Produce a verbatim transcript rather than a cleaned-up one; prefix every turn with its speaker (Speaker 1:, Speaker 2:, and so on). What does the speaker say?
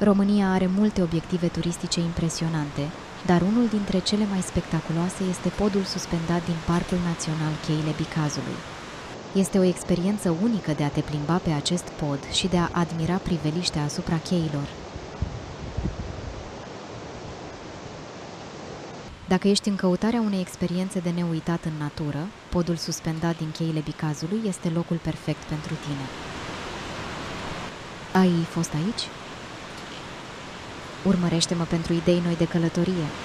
Speaker 1: România are multe obiective turistice impresionante, dar unul dintre cele mai spectaculoase este podul suspendat din Parcul Național Cheile Bicazului. Este o experiență unică de a te plimba pe acest pod și de a admira priveliștea asupra cheilor. Dacă ești în căutarea unei experiențe de neuitat în natură, podul suspendat din Cheile Bicazului este locul perfect pentru tine. Ai fost aici? Urmărește-mă pentru idei noi de călătorie.